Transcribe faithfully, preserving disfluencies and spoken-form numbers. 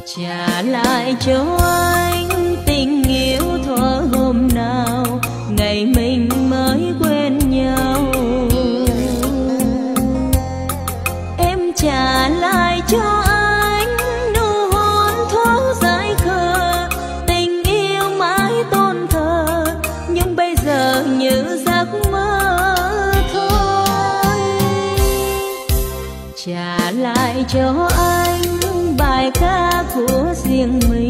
trả lại cho anh tình yêu thuở hôm nào ngày mình mới quen nhau. Em trả lại cho anh nụ hôn thoáng dại khờ, tình yêu mãi tôn thờ nhưng bây giờ như giấc mơ thôi. Trả lại cho anh bài ca của riêng mình,